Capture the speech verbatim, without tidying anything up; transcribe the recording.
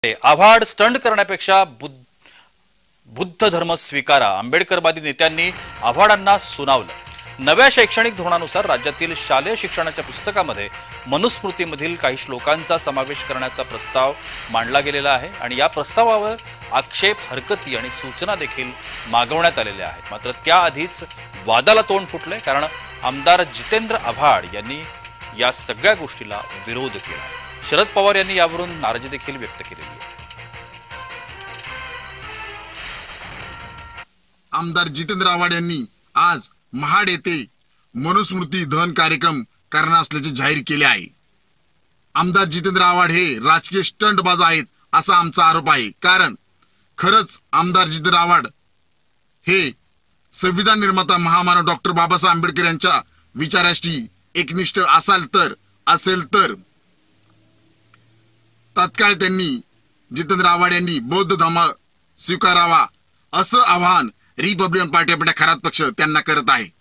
Awhad stunt करण्यापेक्षा बुद्ध बुद्ध धर्म स्वीकारा आंबेडकरवादी नेत्यांनी आव्हाडांना सुनावलं। नव्या शैक्षणिक धोरणानुसार राज्यातील शालेय शिक्षणाच्या पुस्तकामध्ये मनुस्मृतीमधील काही श्लोकांचा समावेश करण्याचा प्रस्ताव मांडला गेलेला आहे आणि या प्रस्तावावर आक्षेप, हरकती आणि सूचना देखील मागवण्यात आलेल्या आहेत। मात्र त्याआधीच वादाला तोंड फुटले, कारण आमदार जितेंद्र आव्हाड यांनी या सगळ्या गोष्टीला विरोध केला। शरद पवार यांनी यावरून नाराजी देखील व्यक्त केलेली आहे। आमदार जितेंद्र आव्हाड यांनी आज महाड येथे मनुस्मृती दहन कार्यक्रम करणार असल्याचे जाहीर केले आहे। आमदार जितेंद्र आव्हाड हे राजकीय स्टंटबाज आहेत असा आमचा आरोप आहे, कारण खरंच आमदार जितेंद्र आव्हाड हे संविधान निर्माता महामानव डॉक्टर बाबासाहेब आंबेडकर यांच्या विचाराशी एकनिष्ठ असाल तर असेल तर तात्काळ त्यांनी जितेंद्र आव्हाड यांनी बौद्ध धर्म स्वीकारावा असं आवाहन रिपब्लिकन पार्टी आपल्या खरात पक्ष त्यांना करत आहे।